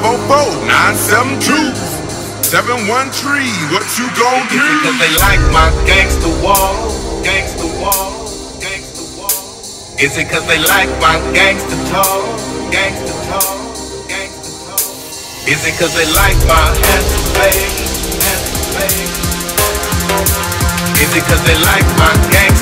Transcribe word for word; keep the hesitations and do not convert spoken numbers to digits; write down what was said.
five oh four, nine seven two, seven one three. What you gon' do? Is it cause they like my gangsta wall, gangsta wall, gangsta wall? Is it cause they like my gangsta talk, gangsta talk, gangsta talk? Is it cause they like my handsome face, handsome face? Is it cause they like my gangsta